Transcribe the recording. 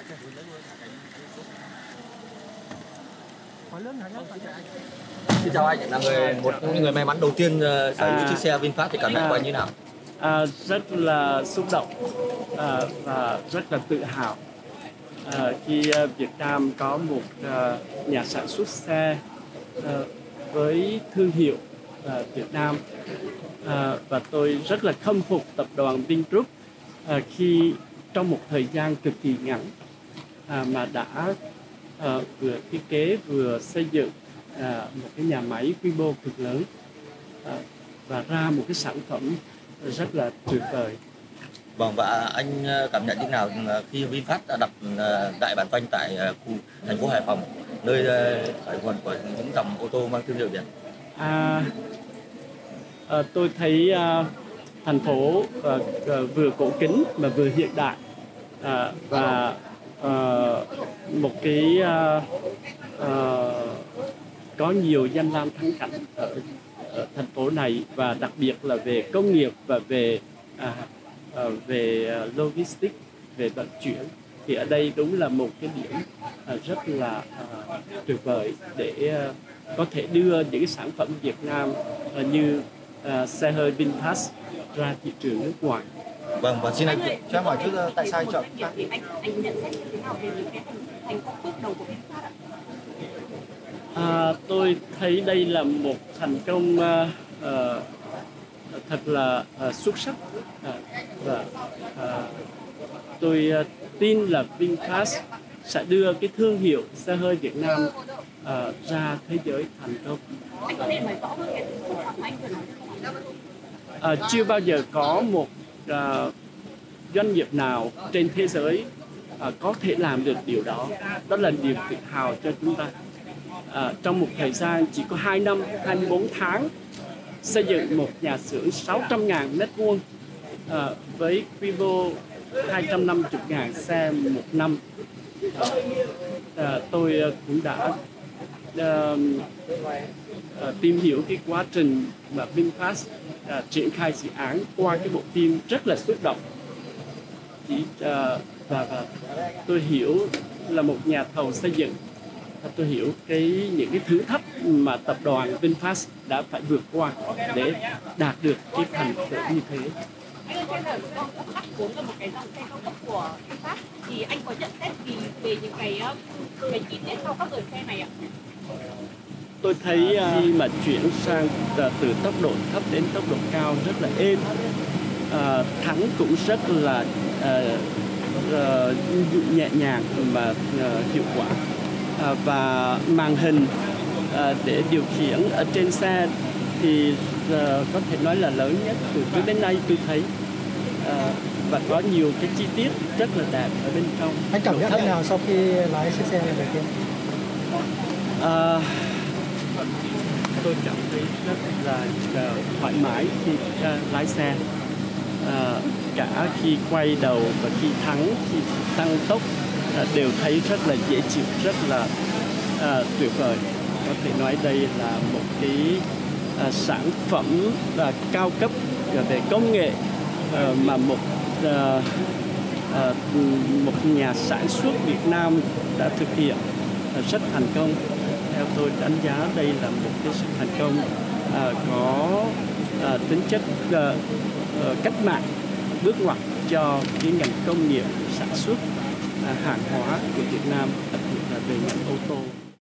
Xin chào anh, là một trong những người may mắn đầu tiên sở hữu chiếc xe VinFast thì cảm nhận của anh như nào? Rất là xúc động và rất là tự hào khi Việt Nam có một nhà sản xuất xe với thương hiệu Việt Nam, và tôi rất là khâm phục tập đoàn Vingroup khi trong một thời gian cực kỳ ngắn mà đã vừa thiết kế vừa xây dựng một cái nhà máy quy mô cực lớn và ra một cái sản phẩm rất là tuyệt vời. Vâng, và anh cảm nhận như nào khi VinFast đã đặt đại bản doanh tại khu thành phố Hải Phòng, nơi khởi nguồn của những dòng ô tô mang thương hiệu Việt? Tôi thấy thành phố vừa cổ kính mà vừa hiện đại, và một cái có nhiều danh lam thắng cảnh ở thành phố này, và đặc biệt là về công nghiệp và về logistics, về vận chuyển, thì ở đây đúng là một cái điểm rất là tuyệt vời để có thể đưa những cái sản phẩm Việt Nam như xe hơi VinFast ra thị trường nước ngoài. Vâng, và xin anh cho em hỏi chút tại sao anh chọn VinFast? Anh nhận xét như thế nào về những cái thành công bước đầu của VinFast ạ? Tôi thấy đây là một thành công thật là xuất sắc, và tôi tin là VinFast sẽ đưa cái thương hiệu xe hơi Việt Nam ra thế giới thành công. Anh có thể nói rõ hơn cái xuất sắc mà anh vừa nói không? Chưa bao giờ có một doanh nghiệp nào trên thế giới có thể làm được điều đó. Đó là niềm tự hào cho chúng ta. Trong một thời gian chỉ có 2 năm, 24 tháng xây dựng một nhà xưởng 600.000 mét vuông với quy mô 250.000 xe một năm. Tôi cũng đã tìm hiểu cái quá trình mà VinFast triển khai dự án qua cái bộ phim rất là xúc động. Và tôi hiểu là một nhà thầu xây dựng, tôi hiểu những cái thử thách mà tập đoàn VinFast đã phải vượt qua để đạt được cái thành tựu như thế. Anh ơi, trên là bắt cuốn là một cái dòng xe cao cấp của VinFast, thì anh có nhận xét gì về những cái chi tiết sau các đời xe này ạ? Tôi thấy khi mà chuyển sang từ tốc độ thấp đến tốc độ cao rất là êm, thắng cũng rất là nhẹ nhàng mà hiệu quả, và màn hình để điều khiển ở trên xe thì có thể nói là lớn nhất từ trước đến nay tôi thấy, và có nhiều cái chi tiết rất là đẹp ở bên trong. Anh cảm giác thế nào sau khi lái chiếc xe này đầu tiên? Tôi cảm thấy rất là thoải mái khi lái xe, cả khi quay đầu và khi thắng, khi tăng tốc đều thấy rất là dễ chịu, rất là tuyệt vời. Có thể nói đây là một cái sản phẩm cao cấp về công nghệ mà một nhà sản xuất Việt Nam đã thực hiện rất thành công. Theo tôi đánh giá đây là một cái sự thành công có tính chất cách mạng, bước ngoặt cho cái ngành công nghiệp sản xuất hàng hóa của Việt Nam, đặc biệt là về